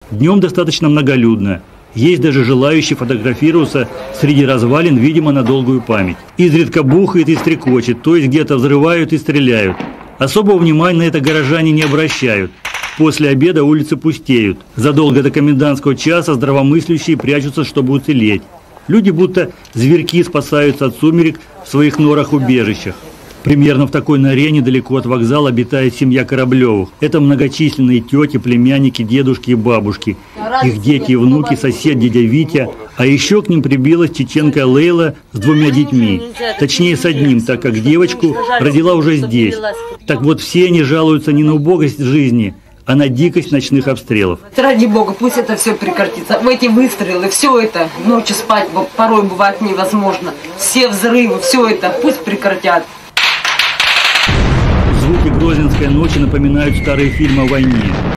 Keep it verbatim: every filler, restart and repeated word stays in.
Днем достаточно многолюдно. Есть даже желающие фотографироваться среди развалин, видимо, на долгую память. Изредка бухает и стрекочет, то есть где-то взрывают и стреляют. Особого внимания на это горожане не обращают. После обеда улицы пустеют. Задолго до комендантского часа здравомыслящие прячутся, чтобы уцелеть. Люди будто зверьки спасаются от сумерек в своих норах-убежищах. Примерно в такой норе недалеко от вокзала обитает семья Кораблевых. Это многочисленные тети, племянники, дедушки и бабушки. Их дети и внуки, сосед дядя Витя. А еще к ним прибилась чеченка Лейла с двумя детьми. Точнее, с одним, так как девочку родила уже здесь. Так вот, все они жалуются не на убогость жизни, а на дикость ночных обстрелов. Ради бога, пусть это все прекратится. В эти выстрелы, все это, ночью спать порой бывает невозможно. Все взрывы, все это, пусть прекратят. Звуки грозненской ночи напоминают старые фильмы о войне.